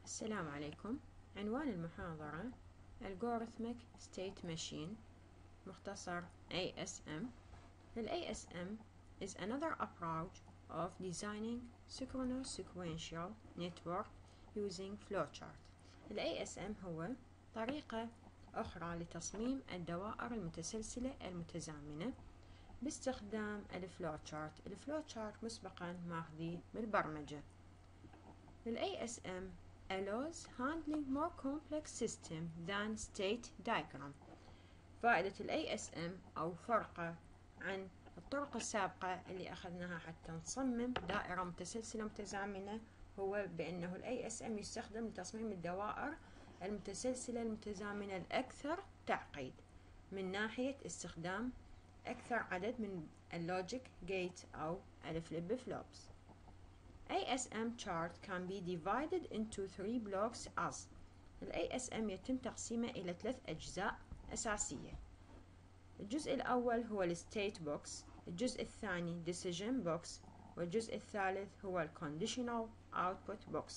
السلام عليكم. عنوان المحاضرة Algorithmic State Machine، مختصر ASM. ال ASM is another approach of designing synchronous sequential network using flowchart. ال ASM هو طريقة أخرى لتصميم الدوائر المتسلسلة المتزامنة باستخدام الفلوتشارت. الفلوتشارت مسبقا ماخذيه بالبرمجة. ال ASM allows handling more complex system than state diagram. فائدة ال ASM أو فرقه عن الطرق السابقة اللي أخذناها حتى نصمم دائرة متسلسلة متزامنة هو بأنه ال ASM يستخدم لتصميم الدوائر المتسلسلة المتزامنة الأكثر تعقيد من ناحية استخدام أكثر عدد من اللوجيك جيت أو الفليب فلوبس. ASM chart can be divided into 3 blocks as ال ASM يتم تقسيمه إلى 3 أجزاء أساسية. الجزء الأول هو ال state box، الجزء الثاني decision box، والجزء الثالث هو ال conditional output box.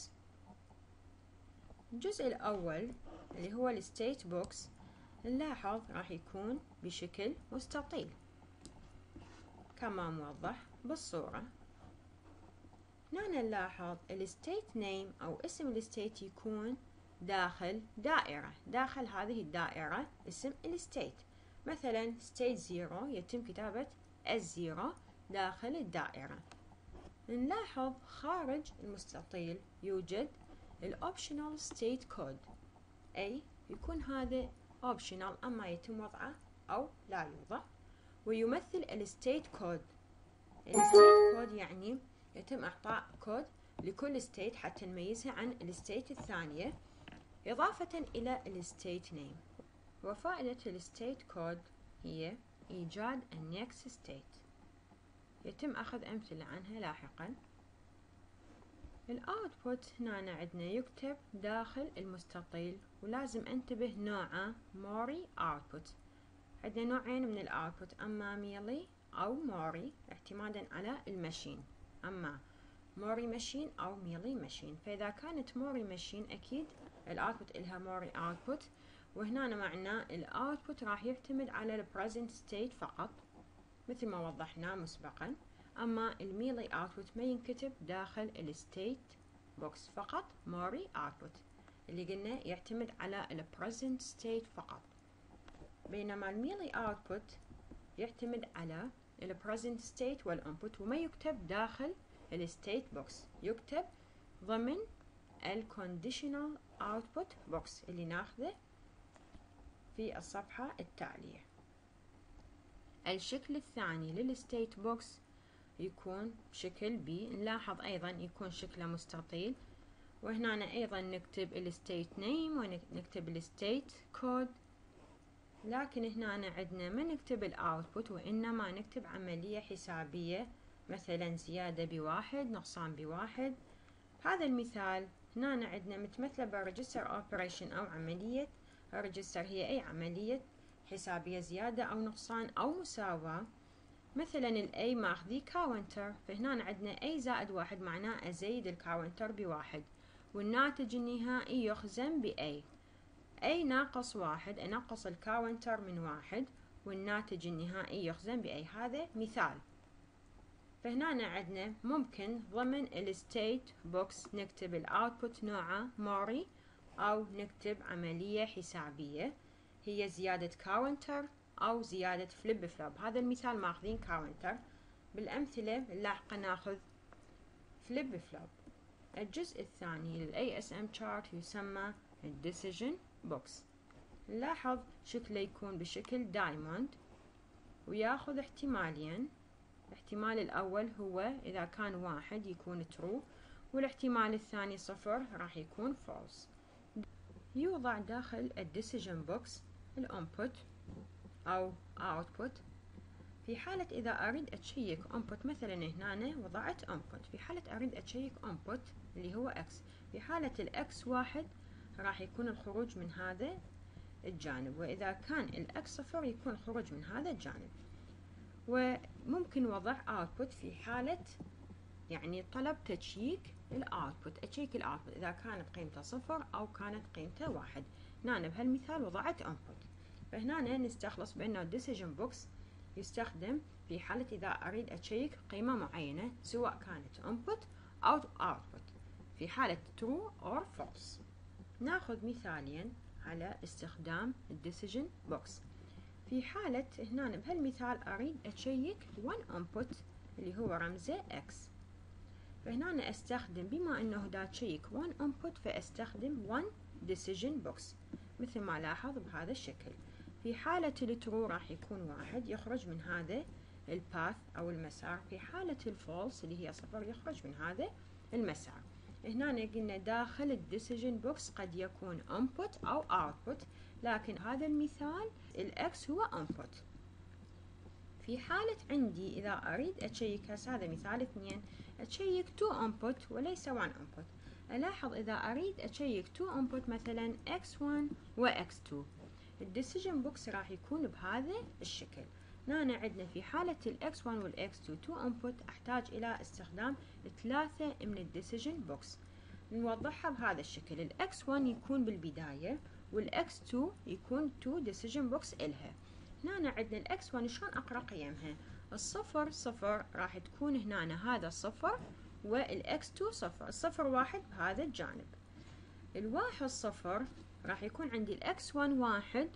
الجزء الأول اللي هو ال state box نلاحظ راح يكون بشكل مستطيل كما موضح بالصورة. هنا نلاحظ الستيت نيم أو اسم الستيت يكون داخل دائرة، داخل هذه الدائرة اسم الستيت. مثلا ستيت 0 يتم كتابة S0 داخل الدائرة. نلاحظ خارج المستطيل يوجد الأوبشنال ستيت كود، أي يكون هذا أوبشنال، أما يتم وضعه أو لا يوضع. ويمثل الستيت كود. الستيت كود يعني يتم إعطاء كود لكل ستيت حتى نميزها عن الستيت الثانية إضافة إلى الستيت نيم. وفائدة الستيت كود هي إيجاد النكست ستيت، يتم أخذ أمثلة عنها لاحقا. الأوتبوت هنا عندنا يكتب داخل المستطيل، ولازم انتبه نوعه موري أوتبوت. عندنا نوعين من الأوتبوت، أما ميلي أو موري اعتمادا على الماشين، أما موري ماشين أو ميلي ماشين. فإذا كانت موري ماشين أكيد الأوتبوت إلها موري أوتبوت، وهنا معناه الأوتبوت راح يعتمد على البريزنت ستيت فقط مثل ما وضحنا مسبقا. أما الميلي أوتبوت ما ينكتب داخل الستيت بوكس، فقط موري أوتبوت اللي قلنا يعتمد على البريزنت ستيت فقط. بينما الميلي أوتبوت يعتمد على البريزنت ستيت والانبوت، وما يكتب داخل الستيت بوكس، يكتب ضمن الكونديشنال اوتبوت بوكس اللي ناخذه في الصفحة التالية. الشكل الثاني للستيت بوكس يكون بشكل بي، نلاحظ ايضا يكون شكله مستطيل، وهنا ايضا نكتب الستيت نيم ونكتب الستيت كود، لكن هنا عندنا ما نكتب الاوتبوت وانما نكتب عملية حسابية، مثلا زيادة بواحد، نقصان بواحد. هذا المثال هنا عندنا متمثلة بالريجستر اوبريشن أو عملية الريجستر، هي أي عملية حسابية زيادة أو نقصان أو مساواة. مثلا الأي ماخذي كاونتر، فهنا عندنا أي زائد واحد معناه أزيد الكاونتر بواحد، والناتج النهائي يخزن بأي. أي ناقص واحد أنقص الكاونتر من واحد، والناتج النهائي يخزن بأي. هذا مثال. فهنا عندنا ممكن ضمن الستيت بوكس نكتب الاوتبوت نوعه موري، او نكتب عملية حسابية هي زيادة كاونتر او زيادة فليب فلوب. هذا المثال ماخذين كاونتر، بالامثلة اللاحقة ناخذ فليب فلوب. الجزء الثاني لل ASM chart يسمى الديسيجن بوكس. نلاحظ شكله يكون بشكل دايموند وياخذ احتمالين. الاحتمال الأول هو إذا كان واحد يكون true، والاحتمال الثاني صفر راح يكون false. يوضع داخل الديسيجن بوكس الانبوت أو output. في حالة إذا أريد أتشيك input، مثلا هنا وضعت input، في حالة أريد أتشيك input اللي هو x، في حالة الx واحد راح يكون الخروج من هذا الجانب، وإذا كان الx صفر يكون الخروج من هذا الجانب. وممكن وضع output في حالة يعني طلب تشييك الاوتبوت، اشيك الاوتبوت اذا كانت قيمته 0 او كانت قيمته 1. هنا بهالمثال وضعت input. فهنا نستخلص بانه الديسيجن بوكس يستخدم في حالة اذا اريد اشيك قيمة معينة سواء كانت input او output في حالة true or false. ناخذ مثالين على استخدام الديسيجن بوكس. في حالة هنا بهالمثال أريد أشيك one input اللي هو رمزه x، فهنا أستخدم بما أنه دا تشيك one input فأستخدم one decision box مثل ما لاحظ بهذا الشكل. في حالة الترو راح يكون 1 يخرج من هذا الباث أو المسار، في حالة الفولس اللي هي 0 يخرج من هذا المسار. هنا قلنا داخل الديسيجن بوكس قد يكون input أو output، لكن هذا المثال الإكس هو input. في حالة عندي إذا أريد أشيك هذا مثال 2 أشيك 2 input وليس 1 input. ألاحظ إذا أريد أشيك 2 input مثلا x1 و x2 الديسيجن بوكس راح يكون بهذا الشكل. هنا عندنا في حالة الx1 والx2 2 input أحتاج إلى استخدام 3 من الديسيجن بوكس. نوضحها بهذا الشكل، الx1 يكون بالبداية والx2 يكون 2 decision box إلها. هنا عندنا الx1 شلون أقرأ قيمها؟ الصفر صفر راح تكون هنا هذا الصفر والx2 صفر، الصفر 1 بهذا الجانب، الواحد صفر راح يكون عندي الx1 1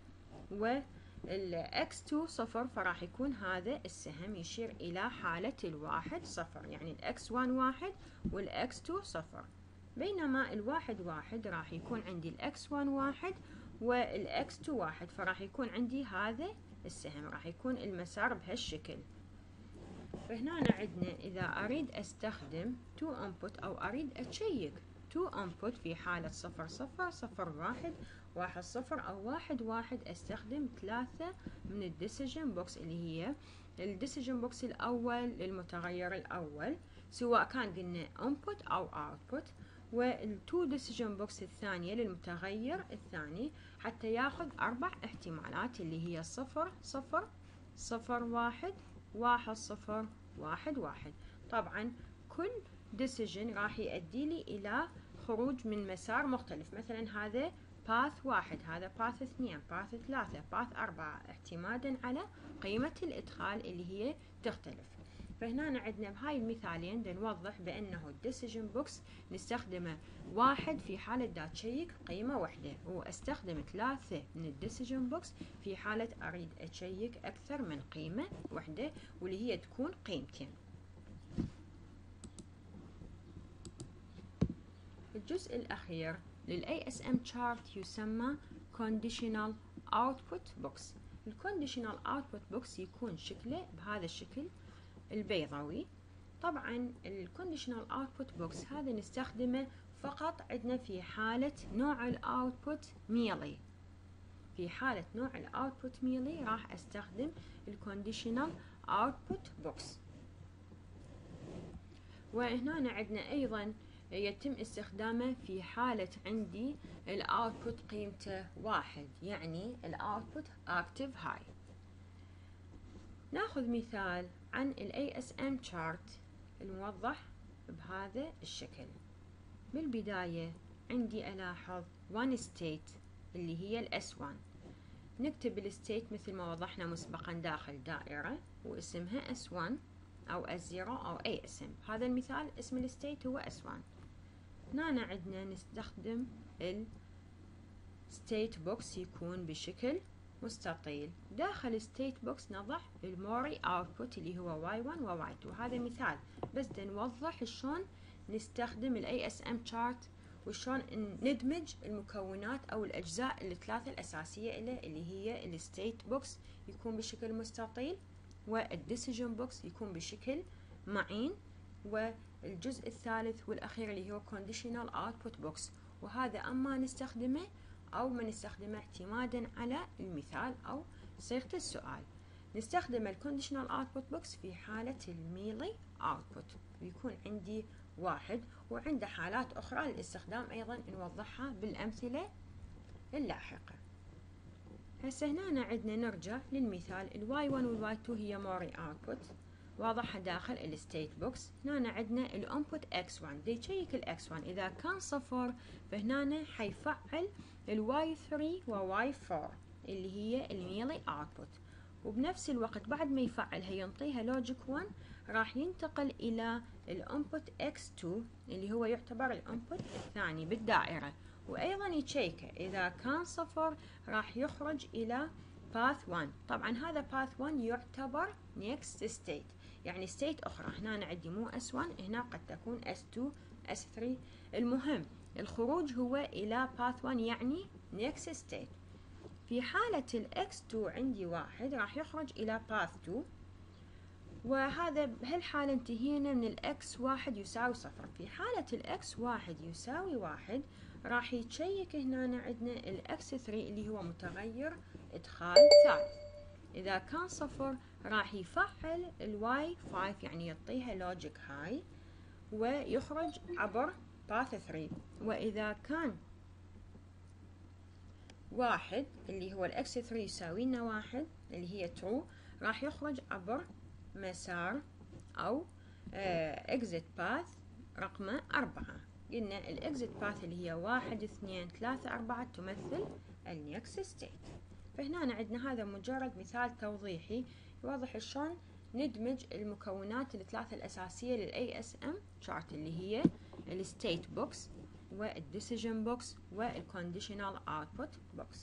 والx2 صفر، فراح يكون هذا السهم يشير إلى حالة الواحد صفر، يعني الx1 1 والx2 صفر. بينما الواحد 1 راح يكون عندي الx1 1 والx2 1، فراح يكون عندي هذا السهم، راح يكون المسار بهالشكل. فهنا عندنا إذا أريد أستخدم 2 input أو أريد أشيك 2 input في حالة 0 0 0 1 1 0 أو 1 1 أستخدم 3 من الديسيجن بوكس اللي هي الديسيجن بوكس الأول للمتغير الأول سواء كان قلنا input أو output، والتو ديسيجن بوكس الثانية للمتغير الثاني حتى ياخذ 4 احتمالات اللي هي 0 0 0 1 1 0 1 1. طبعا كل ديسيجن راح يؤدي لي إلى خروج من مسار مختلف، مثلا هذا باث 1 هذا باث 2 باث 3 باث 4 اعتمادا على قيمة الإدخال اللي هي تختلف. فهنا عندنا بهاي المثالين نوضح بأنه الديسيجن بوكس نستخدمه 1 في حالة دا تشيك قيمة واحدة، واستخدم 3 من الديسيجن بوكس في حالة أريد أشيك أكثر من قيمة واحدة واللي هي تكون قيمتين. الجزء الأخير للASM chart يسمى Conditional Output Box. الكونديشنال اوتبوت بوكس يكون شكله بهذا الشكل البيضاوي. طبعا الكونديشنال اوتبوت بوكس هذا نستخدمه فقط عندنا في حالة نوع الاوتبوت ميلي. في حالة نوع الاوتبوت ميلي راح استخدم الكونديشنال اوتبوت بوكس. وهنا عندنا ايضا يتم استخدامه في حالة عندي الاوتبوت قيمته 1، يعني الاوتبوت اكتف هاي. ناخذ مثال عن ال ASM chart الموضح بهذا الشكل. بالبداية عندي ألاحظ one state اللي هي ال S1. نكتب الستيت مثل ما وضحنا مسبقا داخل دائرة واسمها S1 أو S0 أو أي اسم. هذا المثال اسم الستيت هو S1. هنا عندنا نستخدم ال state box يكون بشكل مستطيل. داخل state box نضع الموري output اللي هو y1 و y2. هذا مثال بس نوضح شلون نستخدم ال ASM chart وشلون ندمج المكونات او الاجزاء الثلاثه الاساسيه اللي هي ال state box يكون بشكل مستطيل، والديسيجن بوكس يكون بشكل معين، والجزء الثالث والاخير اللي هو conditional output box. وهذا اما نستخدمه أو ما نستخدمه اعتمادا على المثال أو صيغة السؤال. نستخدم الكونديشنال اوتبوت بوكس في حالة الميلي اوتبوت ويكون عندي 1، وعنده حالات أخرى للاستخدام أيضا نوضحها بالأمثلة اللاحقة. هسه هنا عندنا نرجع للمثال الواي 1 والواي 2 هي موري اوتبوت، واضحة داخل الستيت بوكس. هنا عندنا الانبوت x1 دي يشيك x1 اذا كان صفر فهنا حيفعل y3 y4 اللي هي الميلي اوتبوت، وبنفس الوقت بعد ما يفعلها ينطيها لوجيك 1 راح ينتقل الى الانبوت x2 اللي هو يعتبر الانبوت الثاني بالدائرة، وايضا يشيكه اذا كان صفر راح يخرج الى path 1. طبعا هذا path 1 يعتبر next state، يعني state اخرى. هنا عندي مو S1، هنا قد تكون S2 S3. المهم الخروج هو الى path 1 يعني next state. في حالة ال X2 عندي 1 راح يخرج الى path 2، وهذا بهالحالة انتهينا من ال X1 يساوي 0. في حالة ال X1 يساوي 1 راح يتشيك هنا عندنا ال X3 اللي هو متغير إدخال ثالث، إذا كان 0 راح يفعل ال Y5 يعني يعطيها لوجيك هاي ويخرج عبر باث 3، وإذا كان 1 اللي هو ال X3 يساوي لنا 1 اللي هي true راح يخرج عبر مسار أو exit path رقم 4. قلنا ال exit path اللي هي 1 2 3 4 تمثل ال next state. فهنا عندنا هذا مجرد مثال توضيحي يوضح شلون ندمج المكونات الثلاثة الأساسية لل ASM chart اللي هي ال state box وال decision box وال conditional output box.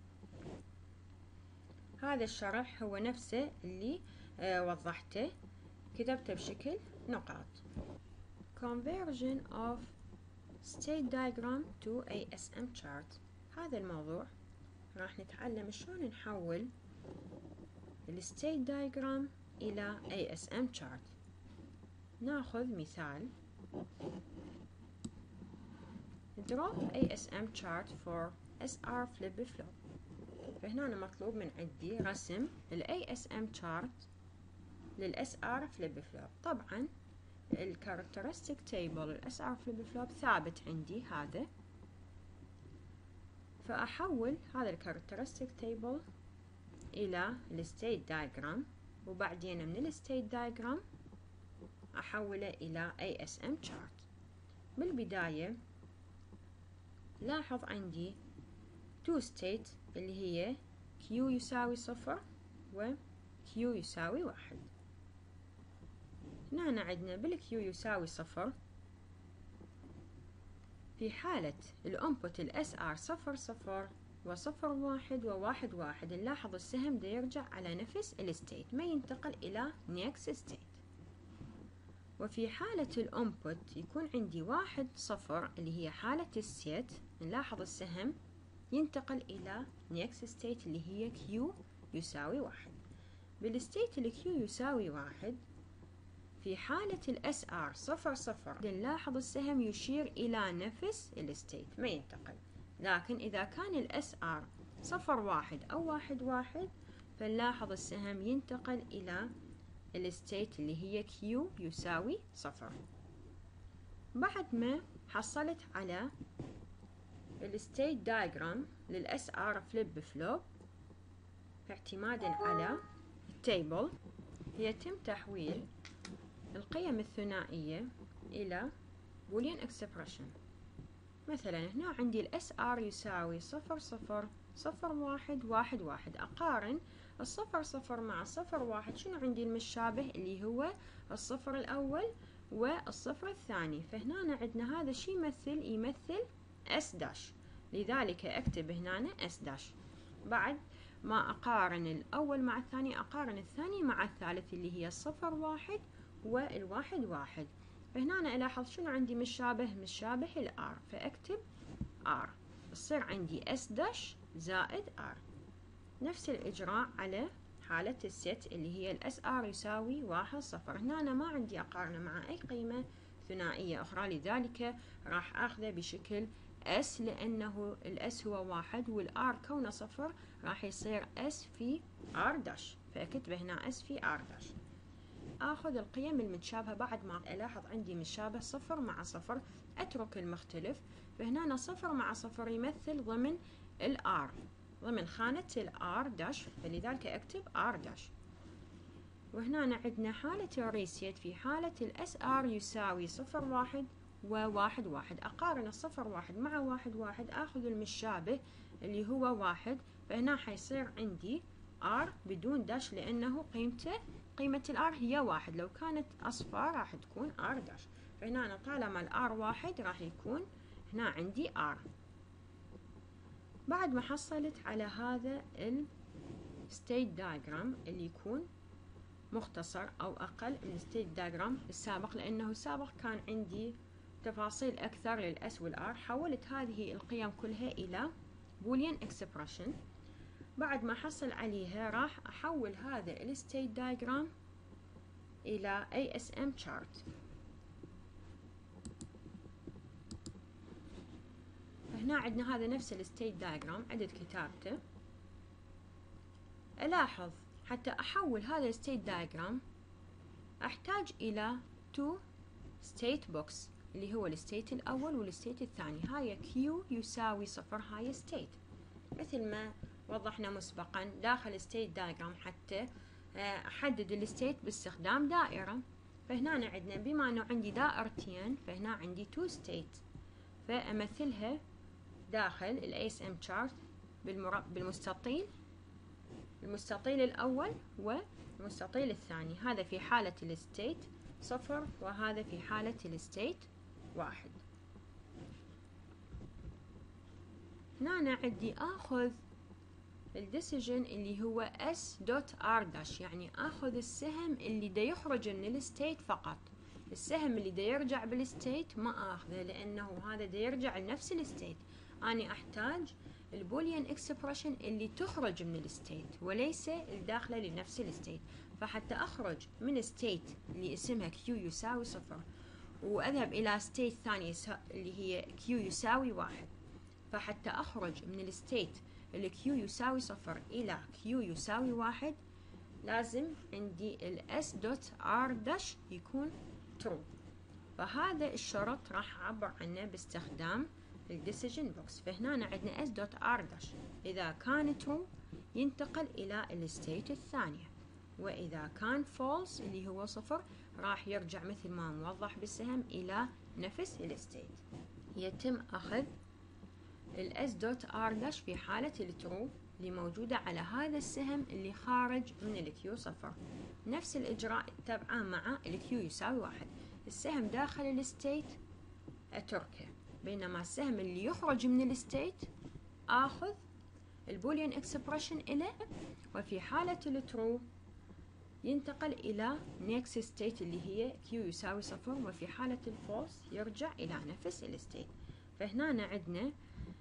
هذا الشرح هو نفسه اللي وضحته، كتبته بشكل نقاط. Conversion of state diagram to ASM chart. هذا الموضوع راح نتعلم شلون نحول ال state diagram إلى ASM chart. ناخذ مثال Draw ASM chart for SR flip flop. فهنا مطلوب من عندي رسم ال ASM chart لل SR flip flop. طبعا ال characteristic table ال SR flip flop ثابت عندي هذا، فأحول هذا ال characteristic table إلى ال state diagram، وبعدين من ال state diagram أحوله إلى ASM chart. بالبداية لاحظ عندي two state اللي هي Q يساوي 0 و Q يساوي 1. هنا عندنا بال Q يساوي 0 في حالة الانبوت ال SR 0 0 و0 1 و1 1 نلاحظ السهم دا يرجع على نفس الستيت ما ينتقل إلى next state. وفي حالة الانبوت يكون عندي 1 0 اللي هي حالة السيت نلاحظ السهم ينتقل إلى next state اللي هي Q يساوي 1. بالستيت اللي Q يساوي 1 في حالة ال SR 0 0 نلاحظ السهم يشير إلى نفس الستيت ما ينتقل، لكن إذا كان ال SR 0 1 أو 1 1 فنلاحظ السهم ينتقل إلى الستيت اللي هي Q يساوي 0. بعد ما حصلت على الستيت دايجرام لل SR flip flop اعتمادا على التيبل يتم تحويل القيم الثنائية إلى بوليان expression. مثلا هنا عندي ال SR يساوي 0 0 0 1 1 1. أقارن الصفر صفر مع الصفر واحد، شنو عندي المشابه اللي هو الصفر الأول والصفر الثاني. فهنا عندنا هذا شي يمثل S داش، لذلك أكتب هنا S داش. بعد ما أقارن الأول مع الثاني أقارن الثاني مع الثالث اللي هي الصفر واحد والواحد واحد. فهنا ألاحظ شنو عندي مشابه الR، فأكتب R يصير عندي S داش زائد R. نفس الإجراء على حالة الست اللي هي ال SR يساوي 1 0. هنا أنا ما عندي أقارنه مع أي قيمة ثنائية أخرى، لذلك راح أخذه بشكل S لأنه ال S هو 1 والR كونه 0 راح يصير S في R داش، فأكتبه هنا S في R داش. أخذ القيم المتشابهة بعد ما ألاحظ عندي مشابه 0 مع 0 أترك المختلف. فهنا 0 مع 0 يمثل ضمن ال R ضمن خانة ال R داش، فلذلك أكتب R داش. وهنا عندنا حالة الريسيت. في حالة الاس ار يساوي 0 1 و1 1، أقارن 0 1 مع 1 1، آخذ المشابه اللي هو 1، فهنا حيصير عندي r بدون داش لأنه قيمة الار هي 1. لو كانت أصفر راح تكون r داش، فهنا طالما الار 1 راح يكون هنا عندي r. بعد ما حصلت على هذا الستيت دايجرام اللي يكون مختصر أو أقل من الستيت دايجرام السابق، لأنه السابق كان عندي تفاصيل أكثر للأس والآر، حولت هذه القيم كلها إلى بوليان اكسبريشن. بعد ما حصل عليها راح أحول هذا الستيت دايجرام إلى ASM chart. هنا عندنا هذا نفس الستيت دايجرام عدد كتابته. ألاحظ حتى أحول هذا الستيت دايجرام أحتاج إلى 2 ستيت بوكس اللي هو الستيت الأول والستيت الثاني. هاي Q يساوي 0 هاي ستيت، مثل ما وضحنا مسبقا داخل ستيت دايجرام حتى أحدد الستيت باستخدام دائرة. فهنا عندنا بما أنه عندي دائرتين فهنا عندي 2 ستيت، فأمثلها داخل ال ASM chart بالمستطيل، المستطيل الأول والمستطيل الثاني. هذا في حالة الستيت 0 وهذا في حالة الستيت 1. هنا عندي آخذ الديسيجن اللي هو S.R-، يعني آخذ السهم اللي دا يخرج من الستيت فقط. السهم اللي دا يرجع بالستيت ما آخذه، لأنه هذا دا يرجع لنفس الستيت. أنا أحتاج البوليان اكسبريشن اللي تخرج من الستيت وليس الداخلة لنفس الستيت. فحتى أخرج من ستيت اللي اسمها Q يساوي 0 وأذهب إلى ستيت ثانية اللي هي Q يساوي 1، فحتى أخرج من الستيت اللي Q يساوي 0 إلى Q يساوي 1 لازم عندي ال S.R- يكون true. فهذا الشرط راح أعبر عنه باستخدام الديسيجن بوكس. فهنا عندنا S.R- إذا كان true ينتقل إلى الستيت الثانية، وإذا كان false اللي هو 0 راح يرجع مثل ما موضح بالسهم إلى نفس الستيت. يتم أخذ ال S.R- في حالة الترو اللي موجودة على هذا السهم اللي خارج من الكيو 0. نفس الإجراء اتبعه مع الكيو يساوي 1. السهم داخل الستيت أتركه، بينما السهم اللي يخرج من الستيت آخذ البوليان اكسبريشن إليه، وفي حالة الترو ينتقل إلى next state اللي هي Q يساوي 0، وفي حالة الفولس يرجع إلى نفس الستيت. فهنا عندنا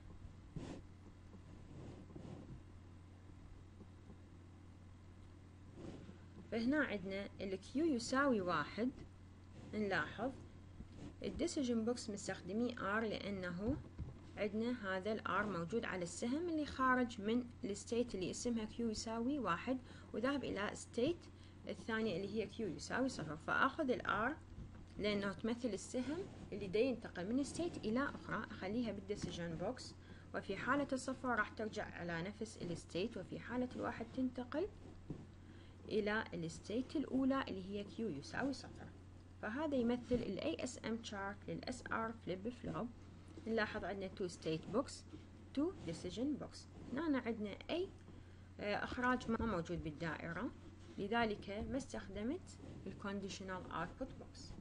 ال Q يساوي 1. نلاحظ الديسيجن بوكس مستخدمي R لأنه عندنا هذا ال R موجود على السهم اللي خارج من الستيت اللي اسمها Q يساوي 1 وذهب إلى ستيت الثانية اللي هي Q يساوي 0. فأخذ ال R لأنه تمثل السهم اللي دا ينتقل من ستيت إلى أخرى، أخليها بالديسيجن بوكس، وفي حالة الصفر راح ترجع على نفس الستيت، وفي حالة الواحد تنتقل إلى الستيت الأولى اللي هي Q يساوي 0. فهذا يمثل ال ASM chart لل SR flip flop. نلاحظ عندنا 2 state box 2 decision box. هنا عندنا أي إخراج ما موجود بالدائرة، لذلك ما استخدمت ال conditional output box.